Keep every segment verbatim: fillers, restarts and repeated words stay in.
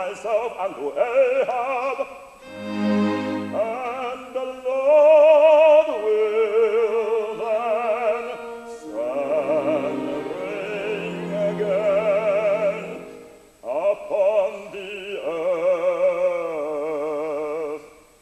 myself unto Ahab, and the Lord will then send rain again upon the earth.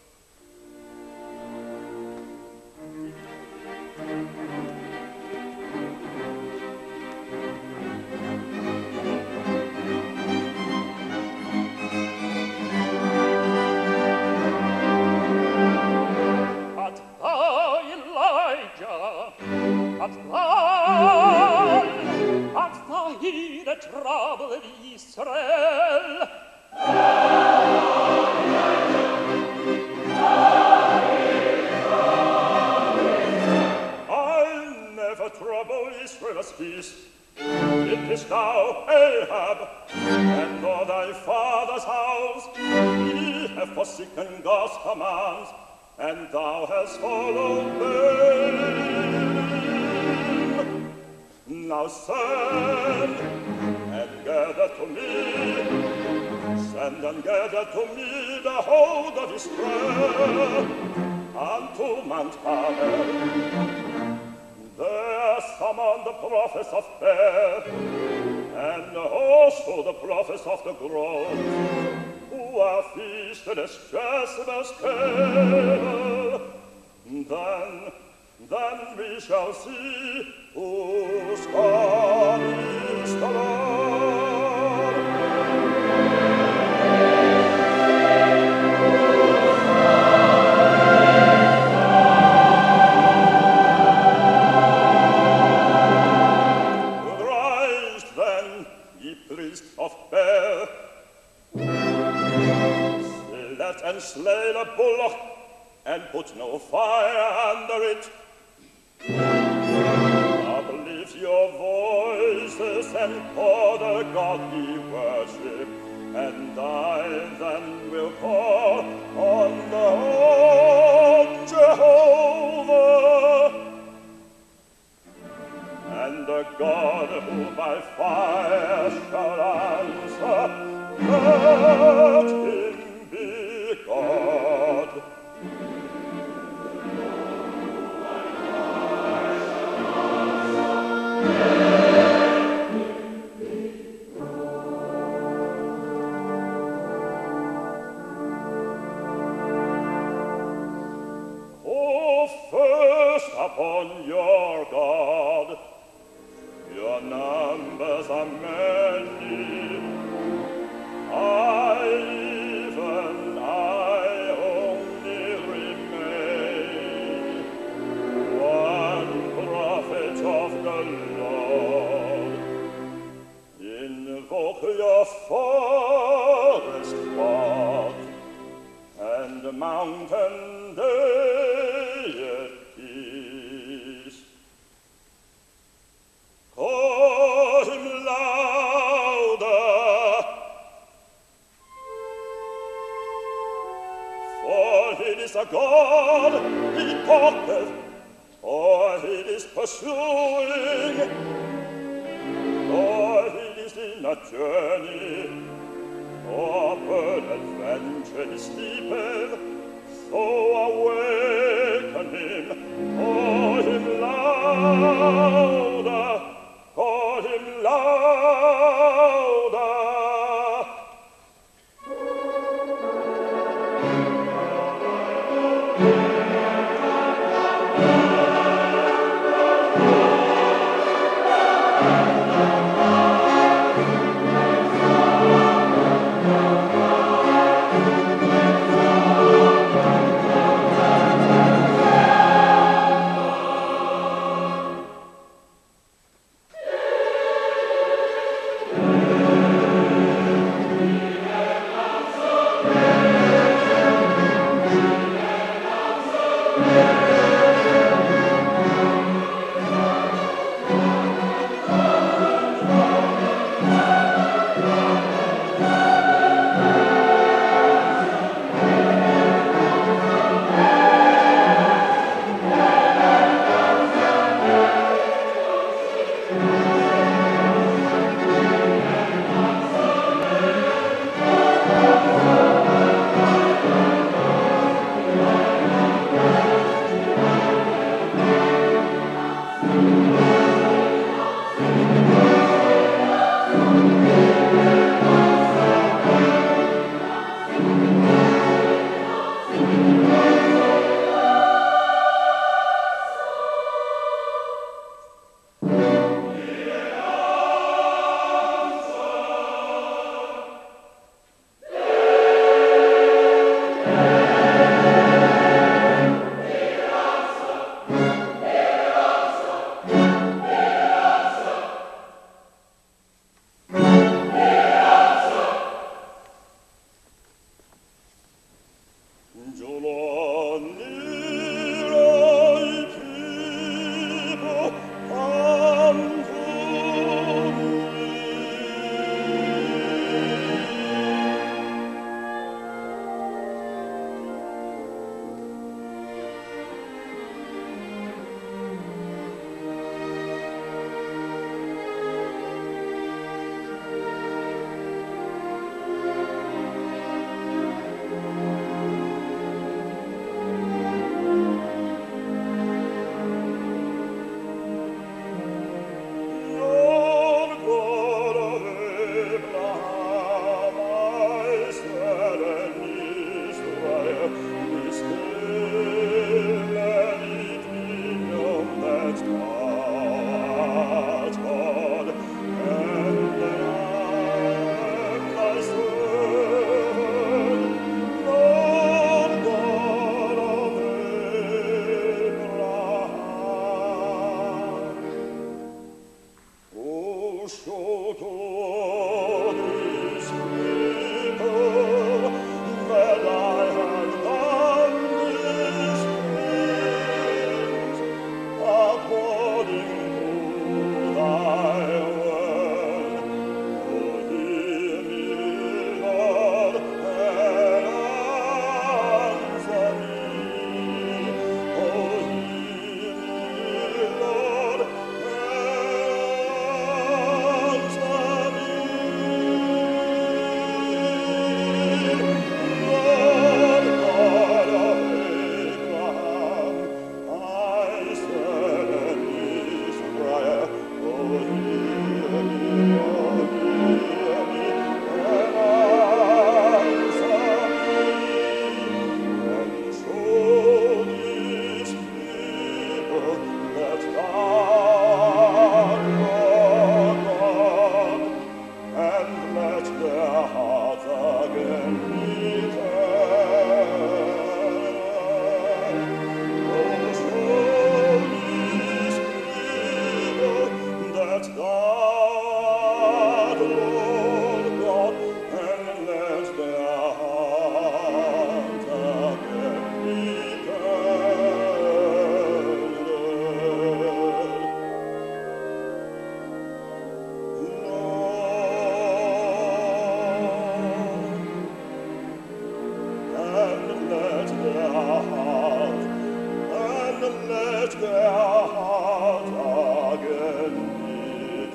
But thou, Elijah, art thou, art thou he that troubled Israel? I'll never trouble Israel's peace. It is thou, Ahab, and all thy father's house. Ye have forsaken God's commands, and thou hast followed them. Now send and gather to me, send and gather to me the whole of Israel unto Mount Carmel. There summon the prophets of Baal, and also the prophets of the groves, who are feasted as Jezebel's cattle. Then, then we shall see whose God is the Lord. Rise then, ye priests of Baal, select and slay the bullock, and put no fire under it. Uplift your voices and call the God ye worship, and I then will call on the Lord Jehovah, and the God who by fire shall answer, let him be God. Oh, first upon your God, your numbers are many. I, even I, only remain one prophet of the Lord. Invoke your forest God and mountain deities. Call him louder, for he is a God, he talketh, or he is pursuing, or he is in a journey, or peradventure is sleeping. So awaken him, call him louder, call him louder. hearts again beaten. Oh, slowly still that God, Lord God, and let their hearts again let their hearts again be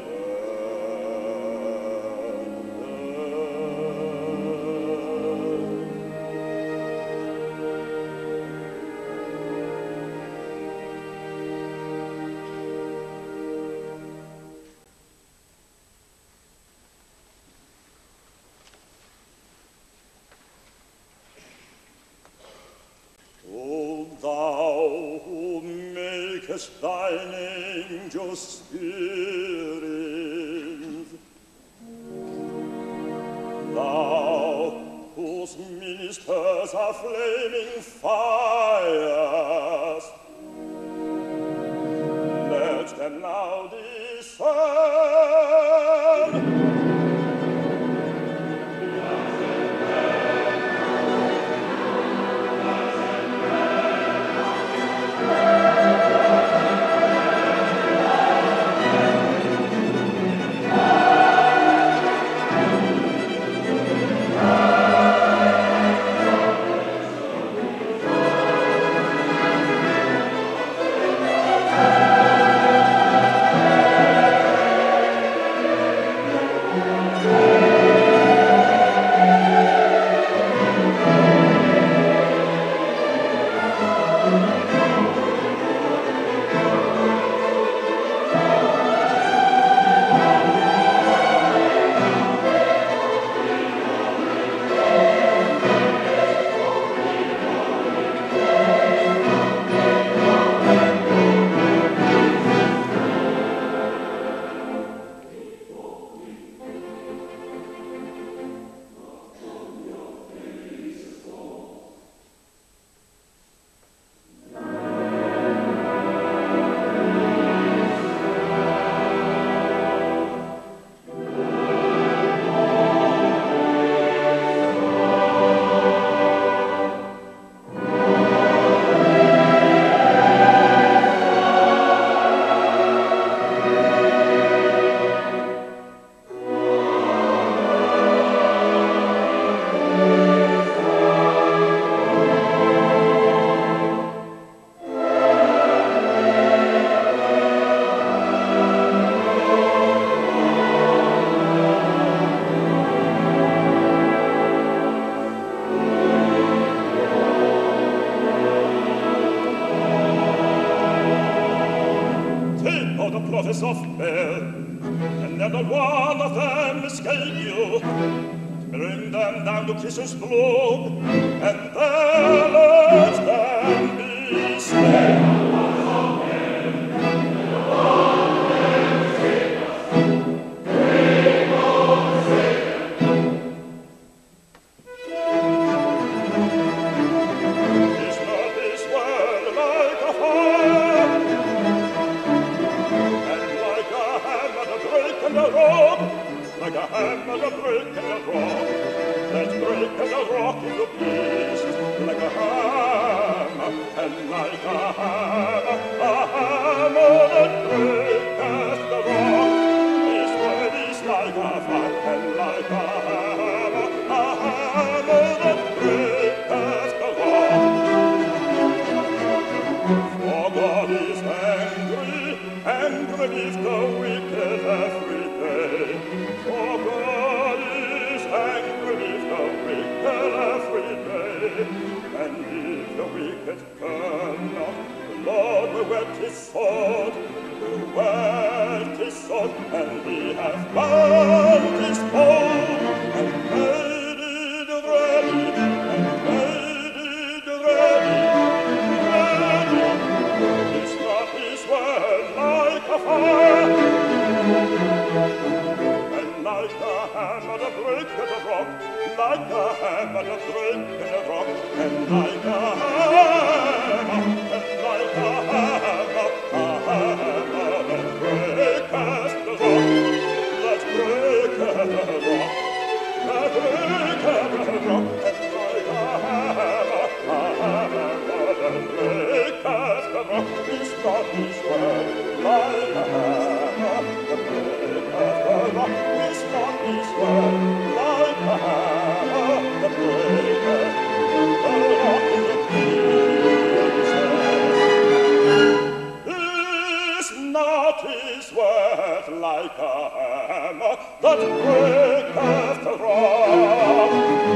O thou who makest thine angels spirits, thou whose ministers are flaming fires, let them now descend. Of hell, and never one of them escape you. Bring them down to Christ's throne, and there let them be slain. Like a hammer to break and a rock, let's break and a rock into pieces. Like a hammer, and like a hammer, a hammer that breaketh the rock. This word is like a fire, and like a hammer, a hammer that breaketh the rock. For God is angry, angry with the wicked every day. For God is angry with the wicked every day. And if the wicked turn not, the Lord will whet his sword, will whet his sword, and he hath bound his bow, and made it ready, and made it ready, ready. Is not his word like a fire? Like a hammer to break the rock, like a hammer that breaks in a rock, and like a hammer, and like a hammer, a hammer that breaks the rock, that breaks the rock, that breaks the rock, and like a hammer, a hammer that breaks the rock. This God is well, like a hammer that breaks the rock. This God is well, like a hammer that breaks the rock into pieces. This knot is worth like a hammer that breaketh the rock.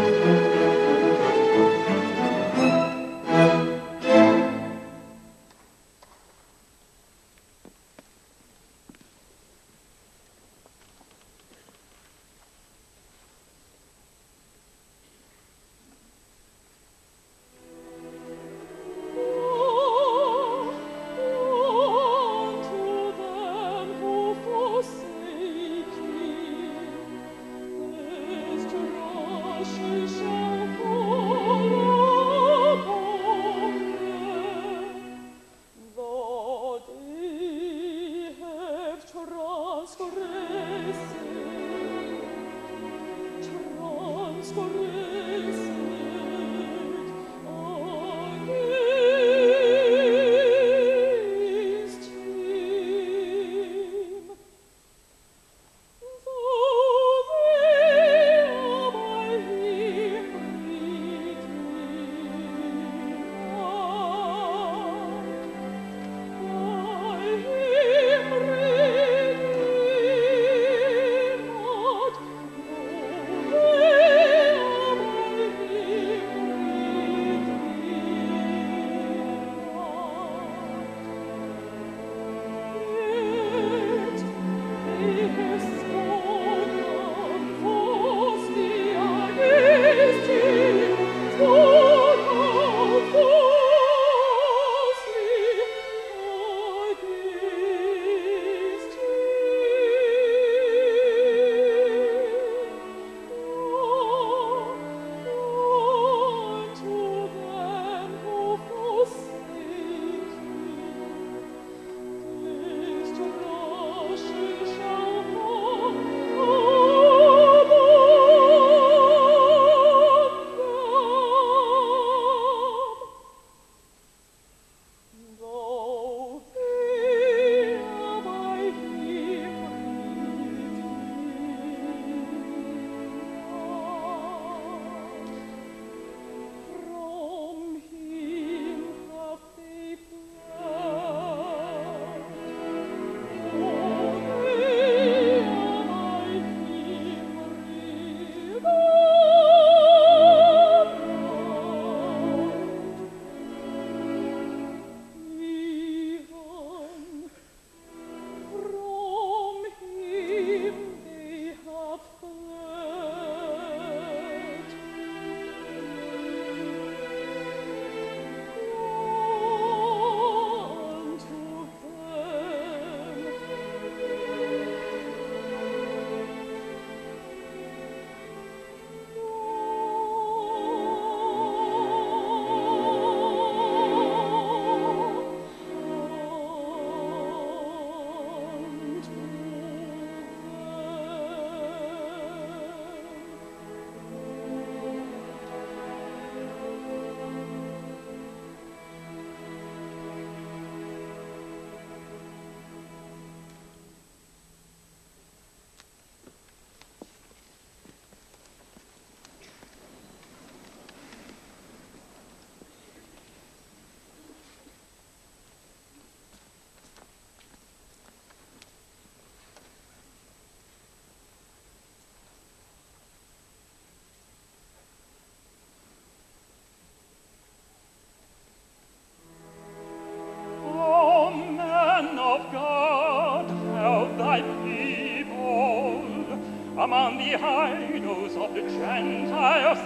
among the idols of the Gentiles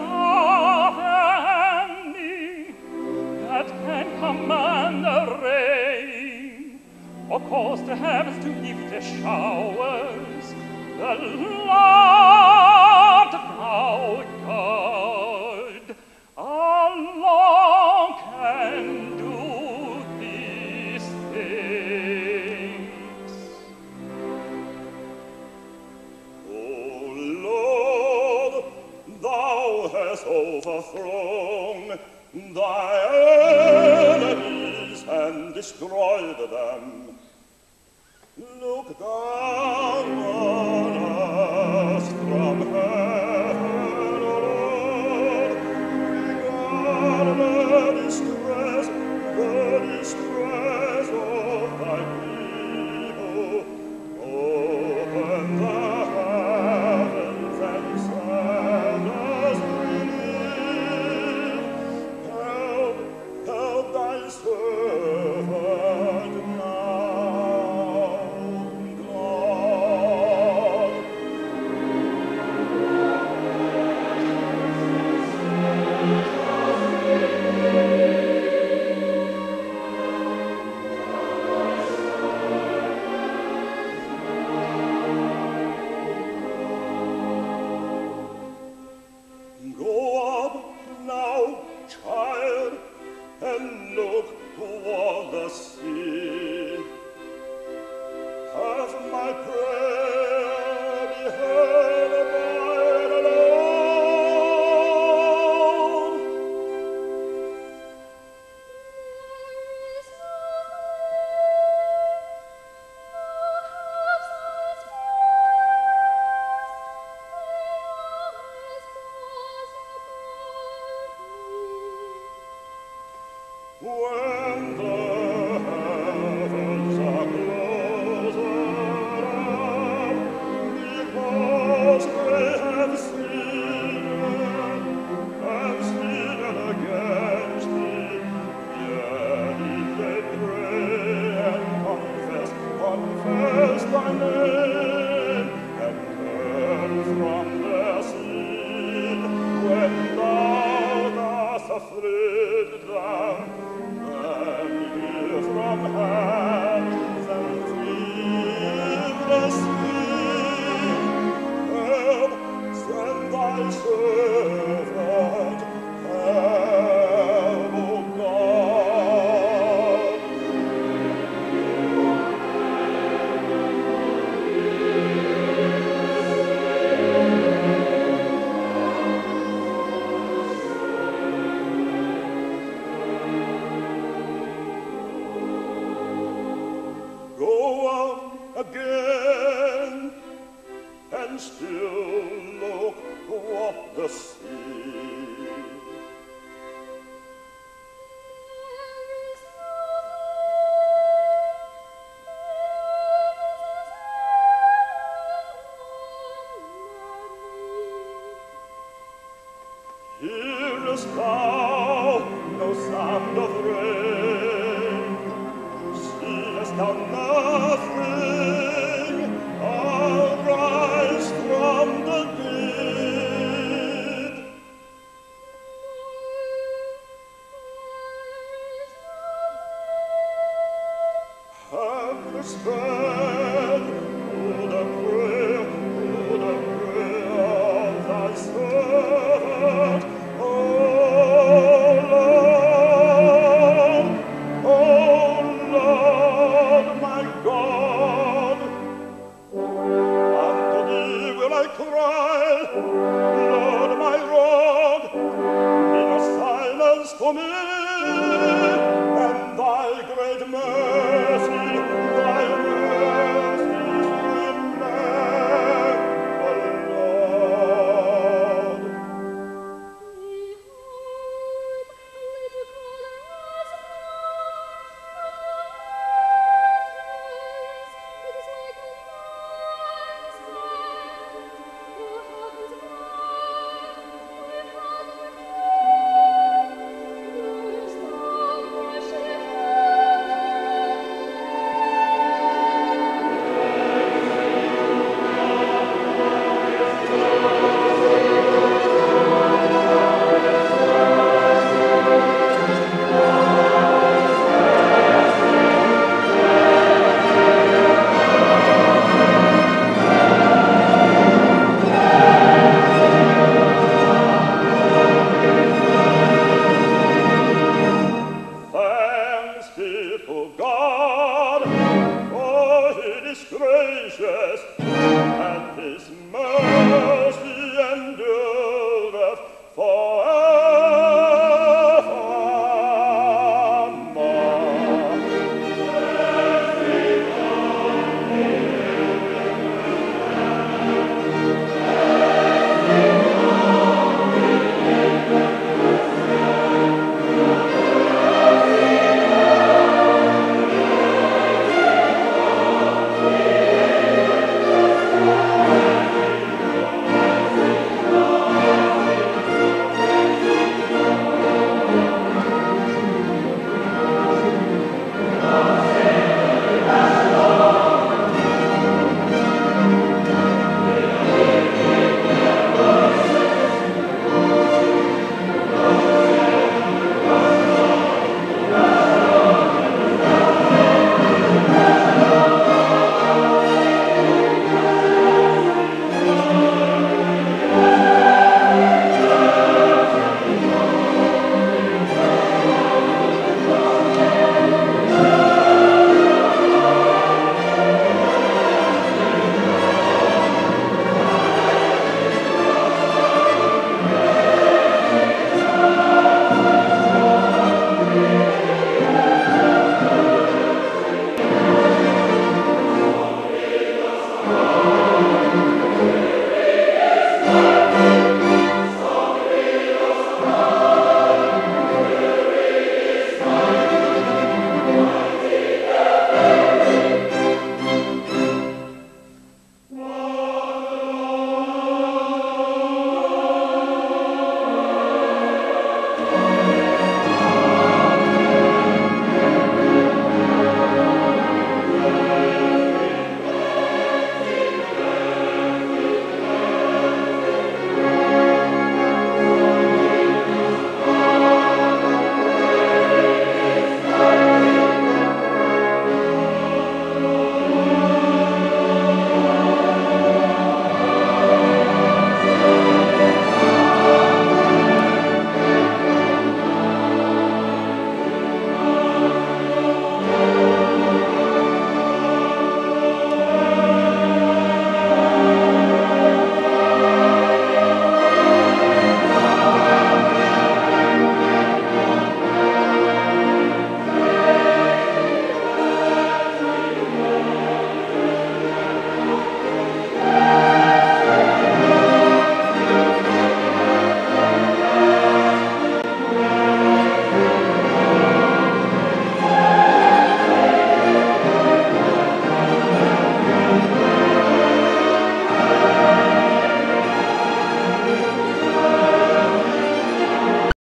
offending, that can command the rain, or cause the heavens to give the showers, the Lord thou God. has overthrown thy enemies and destroyed them. Look down on us from heaven, O Lord. Regard the distress, the distress of thy people. Open the heavens and send us relief. Help, help thy servant now, God. Go up now, child, and look toward the sea. Have my prayer be heard abide alone. When the heavens are closed up, because they have sinned, have sinned against thee, yet if they pray and confess, confess thy name, and turn from their sin, when thou dost afflict them, from hands and forgive the sin. Help, send thy servant, help, O God. Go up again and still look toward the sea. Hearest thou no sound of rain? Seest thou nothing? Arise from the dead. Have respect to the prayer, to the prayer of thy servant, O Lord, O Lord, my God. Unto thee will I cry, Lord, my rock, be not silence to me.